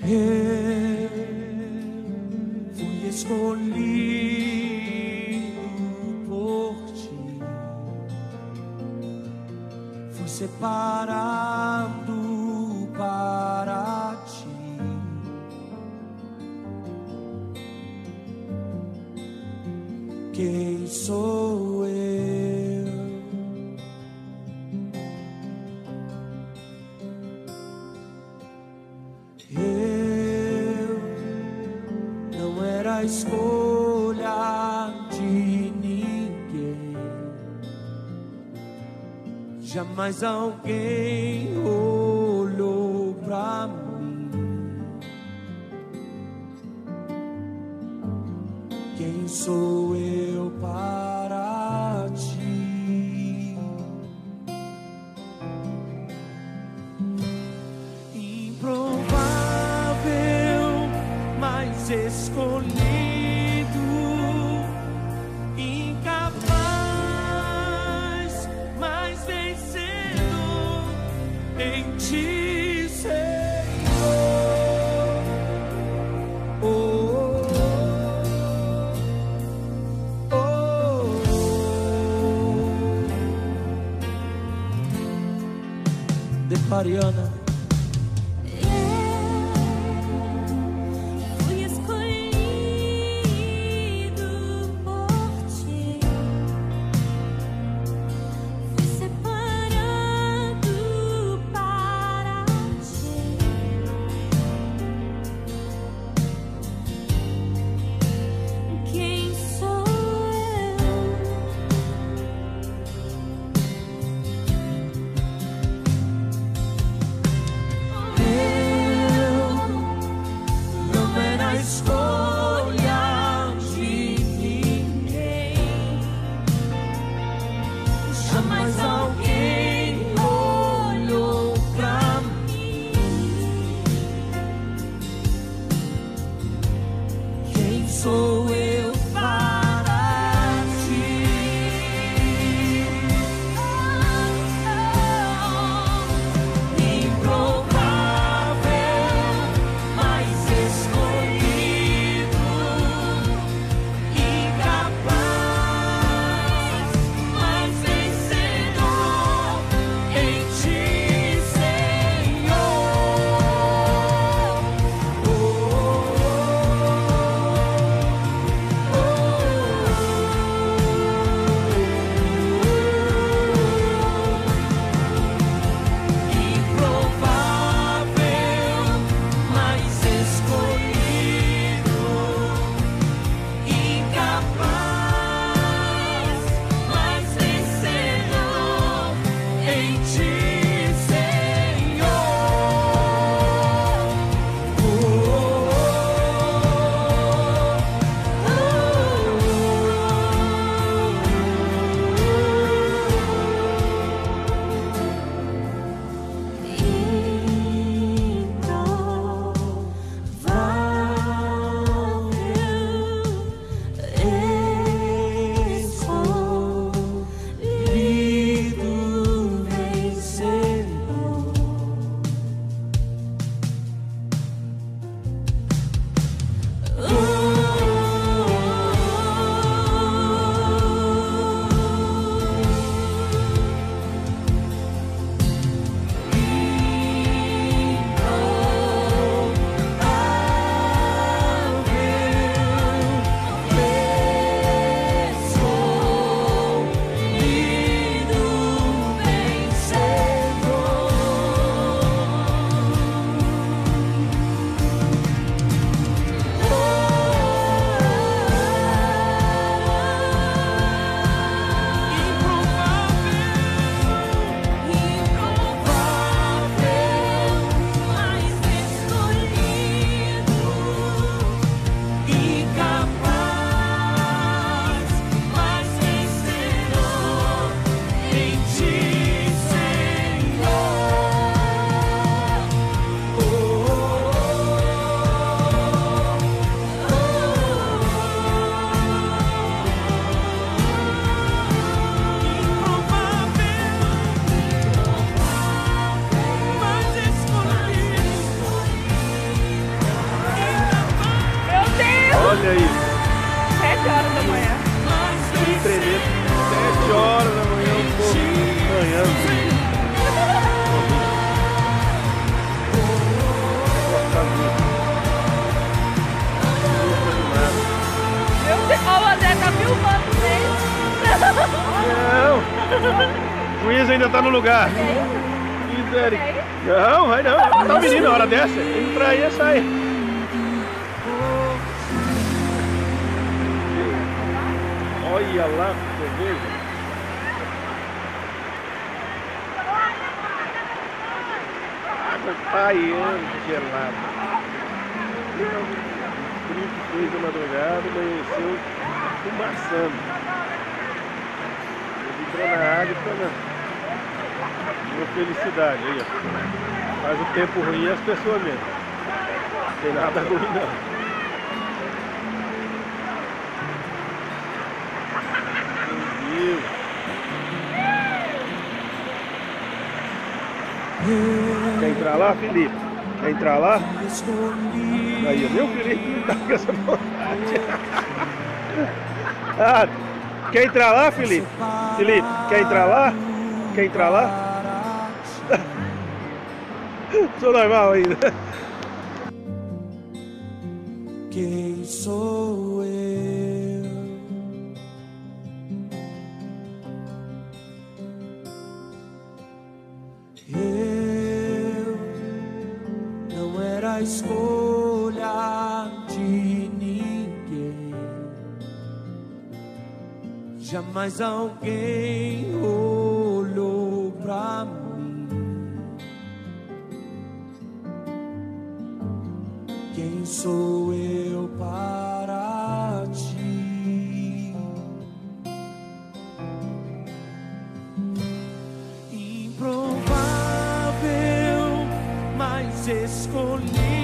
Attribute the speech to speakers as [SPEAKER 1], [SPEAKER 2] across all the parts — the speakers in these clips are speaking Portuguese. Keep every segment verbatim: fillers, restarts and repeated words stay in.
[SPEAKER 1] Eu fui escolhido por ti, fui separado para ti. Quem sou eu? Eu não era a escolha de ninguém. Jamais alguém olhou pra mim. Quem sou eu para ti? Improvável, mas escolhido, incapaz, mas vencedor em ti, Senhor. Oh, oh, oh, oh. Declare, Ana. Sou eu para ti. Improvável, mas escolhido, incapaz, mas vencedor em ti, Senhor. Oh, oh, oh.
[SPEAKER 2] Olha isso.
[SPEAKER 3] Sete horas da manhã.
[SPEAKER 2] Que tremendo. Sete horas da manhã, o povo ganhando. Nossa vida. Muito animado.
[SPEAKER 3] Meu Deus, ó, o André tá filmando mesmo.
[SPEAKER 2] Não! O juiz ainda tá no lugar. Misericórdia. Não, vai não. Tá o menino na hora dessa. Entra aí e sai. Olha lá, você veja. Água paiando gelada. O frio que fez da madrugada, amanheceu fumaçando. Ele entrou na água e ficou na uma felicidade aí, ó. Faz o tempo ruim e as pessoas mesmo. Não tem nada ruim não. Quer entrar lá, Felipe? Quer entrar lá? Aí, viu, Felipe? Tá com essa vontade. Ah, quer entrar lá, Felipe? Felipe, quer entrar lá? Quer entrar lá? Sou normal ainda.
[SPEAKER 1] Quem sou eu? Eu não era a escolha de ninguém. Jamais alguém olhou pra mim. Quem sou eu para ti? Improvável, mas escolhido.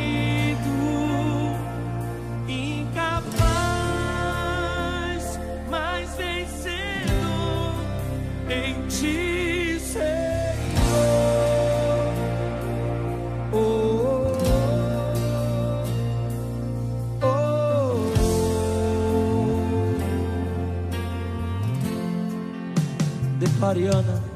[SPEAKER 1] Incapaz, mas vencedor em ti, Senhor. Oh, de Mariana.